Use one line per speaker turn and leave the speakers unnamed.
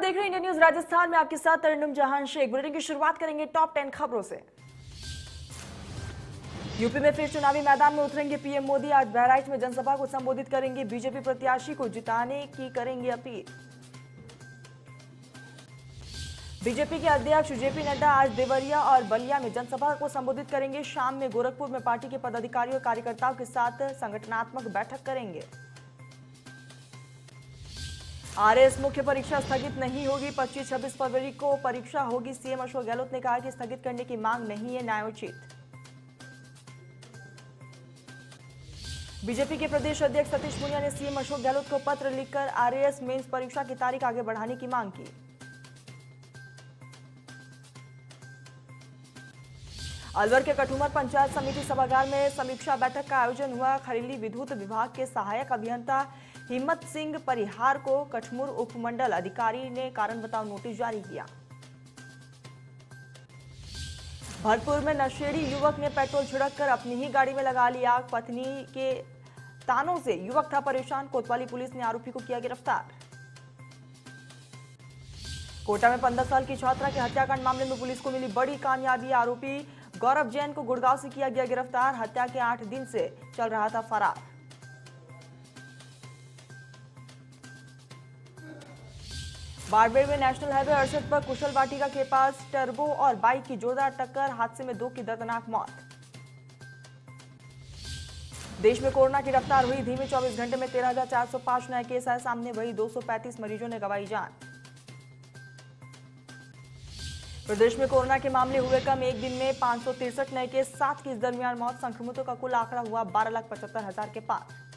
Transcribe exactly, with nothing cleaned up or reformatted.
देख रहे हैं इंडिया न्यूज राजस्थान में, आपके साथ तरन्नुम जहान शेख। बुलेटिन की शुरुआत करेंगे टॉप टेन खबरों से। यूपी में फिर चुनावी मैदान में उतरेंगे पीएम मोदी। आज बहराइच में जनसभा को संबोधित करेंगे। बीजेपी प्रत्याशी को जिताने की करेंगे अपील। बीजेपी के अध्यक्ष जेपी नड्डा आज देवरिया और बलिया में जनसभा को संबोधित करेंगे। शाम में गोरखपुर में पार्टी के पदाधिकारियों और कार्यकर्ताओं के साथ संगठनात्मक बैठक करेंगे। आरएएस मुख्य परीक्षा स्थगित नहीं होगी। पच्चीस छब्बीस फरवरी को परीक्षा होगी। सीएम अशोक गहलोत ने कहा कि स्थगित करने की मांग नहीं है न्यायोचित। बीजेपी के प्रदेश अध्यक्ष सतीश पूनिया ने सीएम अशोक गहलोत को पत्र लिखकर आरएएस मेंस परीक्षा की तारीख आगे बढ़ाने की मांग की। अलवर के कठुमर पंचायत समिति सभागार में समीक्षा बैठक का आयोजन हुआ। खरीली विद्युत विभाग के सहायक अभियंता हिम्मत सिंह परिहार को कठमुर उपमंडल अधिकारी ने कारण बताओ नोटिस जारी किया। भरतपुर में नशेड़ी युवक ने पेट्रोल छिड़ककर अपनी ही गाड़ी में लगा ली आग। पत्नी के तानों से युवक था परेशान। कोतवाली पुलिस ने आरोपी को किया गिरफ्तार। कोटा में पंद्रह साल की छात्रा के हत्याकांड मामले में पुलिस को मिली बड़ी कामयाबी। आरोपी गौरव जैन को गुड़गांव से किया गया गिरफ्तार। हत्या के आठ दिन से चल रहा था फरार। बाड़मेर में नेशनल हाईवे अड़सठ पर कुशल वाटिका के पास टर्बो और बाइक की जोरदार टक्कर। हादसे में दो की दर्दनाक मौत। देश में कोरोना की रफ्तार हुई धीमी। चौबीस घंटे में तेरह हजार चार सौ पांच नए केस आए सामने। वही दो सौ पैंतीस मरीजों ने गंवाई जान। प्रदेश में कोरोना के मामले हुए कम। एक दिन में पांच सौ तिरसठ नए केस, सात की इस दरमियान मौत। संक्रमितों का कुल आंकड़ा हुआ बारह लाख पचहत्तर हजार के पार।